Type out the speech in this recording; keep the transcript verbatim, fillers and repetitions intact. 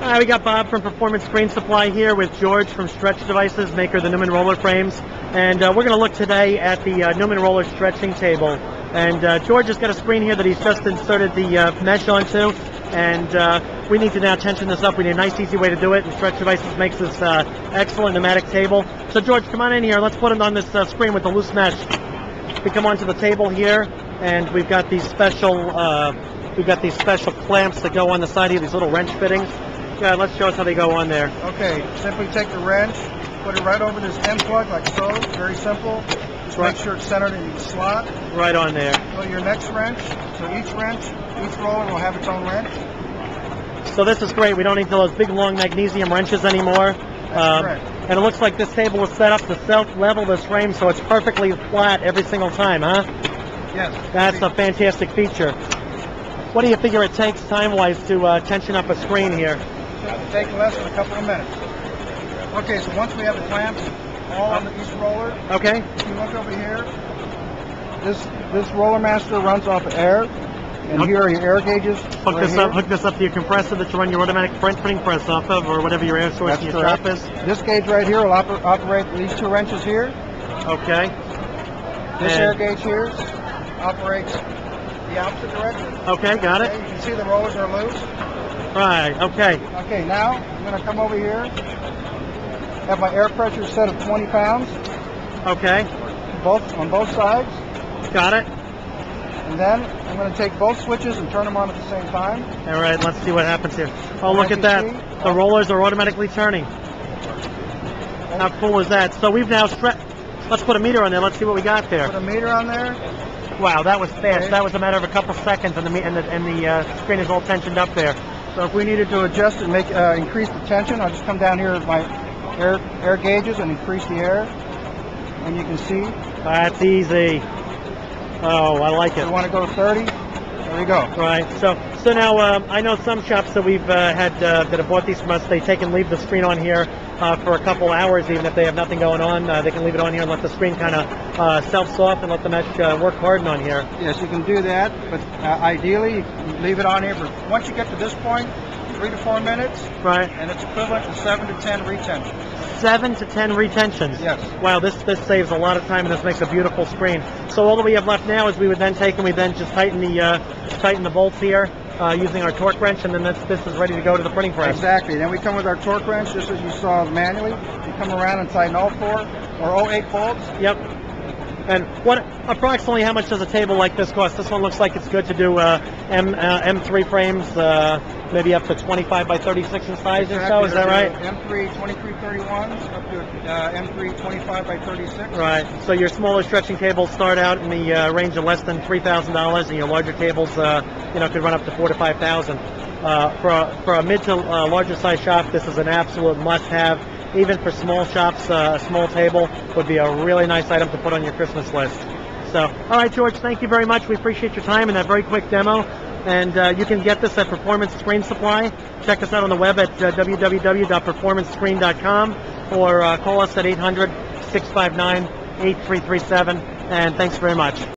All right, we got Bob from Performance Screen Supply here with George from Stretch Devices, maker of the Newman Roller Frames. And uh, we're going to look today at the uh, Newman Roller stretching table. And uh, George has got a screen here that he's just inserted the uh, mesh onto. And uh, we need to now tension this up. We need a nice, easy way to do it. And Stretch Devices makes this uh, excellent pneumatic table. So George, come on in here. Let's put it on this uh, screen with the loose mesh. We come onto the table here, and we've got these special, uh, we've got these special clamps that go on the side here, these little wrench fittings. Yeah, let's show us how they go on there. Okay, simply take the wrench, put it right over this end plug like so. Very simple. Just right. Make sure it's centered in the slot. Right on there. So your next wrench. So each wrench, each roller will have its own wrench. So this is great. We don't need those big long magnesium wrenches anymore. That's um, correct. And it looks like this table was set up to self-level this frame, so it's perfectly flat every single time, huh? Yes. That's a fantastic feature. What do you figure it takes time-wise to uh, tension up a screen here? It'll take less than a couple of minutes. Okay, so once we have the clamps all on each roller, okay. If you look over here, this this roller master runs off of air, and okay. Here are your air gauges. Hook right this here. up. Hook this up to your compressor that you run your automatic print printing press off of, or whatever your air source That's in your correct. shop is. This gauge right here will oper operate these two wrenches here. Okay. This and air gauge here operates the opposite direction. Okay, got it. Okay, you can see the rollers are loose. Right, okay. Okay, now I'm going to come over here. Have my air pressure set at twenty pounds. Okay. Both on both sides. Got it. And then I'm going to take both switches and turn them on at the same time. All right, let's see what happens here. Oh, look at you that. see, The rollers are automatically turning. How cool is that? So we've now stretched. Let's put a meter on there. Let's see what we got there. Put a meter on there. Wow, that was fast. Okay. That was a matter of a couple seconds, and the me- and the, and the uh, screen is all tensioned up there. So if we needed to adjust and make uh, increase the tension, I'll just come down here with my air air gauges and increase the air, and you can see. That's easy. Oh, I like If it. you want to go to thirty, there you go. Right. So so now um, I know some shops that we've uh, had uh, that have bought these from us. They take and leave the screen on here uh, for a couple hours, even if they have nothing going on. Uh, they can leave it on here and let the screen kind of uh, self-soft and let the mesh uh, work harden on here. Yes, you can do that, but uh, ideally you leave it on here for once you get to this point, three to four minutes. Right. And it's equivalent to seven to ten retention. Seven to ten retentions. Yes. Wow, this this saves a lot of time, and this makes a beautiful screen. So all that we have left now is we would then take and we then just tighten the uh, tighten the bolts here uh, using our torque wrench, and then this this is ready to go to the printing press. Exactly. Then we come with our torque wrench, just as you saw manually. You come around and tighten all four or all eight bolts. Yep. And what approximately how much does a table like this cost? This one looks like it's good to do uh, M uh, M three frames, uh, maybe up to twenty-five by thirty-six in size Exactly. or so. Is that right? M three twenty-three thirty-ones up to uh, M three twenty-five by thirty-six. Right. So your smaller stretching tables start out in the uh, range of less than three thousand dollars, and your larger tables, uh, you know, could run up to four to five thousand. Uh, for a, for a mid to uh, larger size shop, this is an absolute must-have. Even for small shops, uh, a small table would be a really nice item to put on your Christmas list. So, all right, George, thank you very much. We appreciate your time and that very quick demo. And uh, you can get this at Performance Screen Supply. Check us out on the web at uh, w w w dot performance screen dot com or uh, call us at eight hundred, six five nine, eight three three seven. And thanks very much.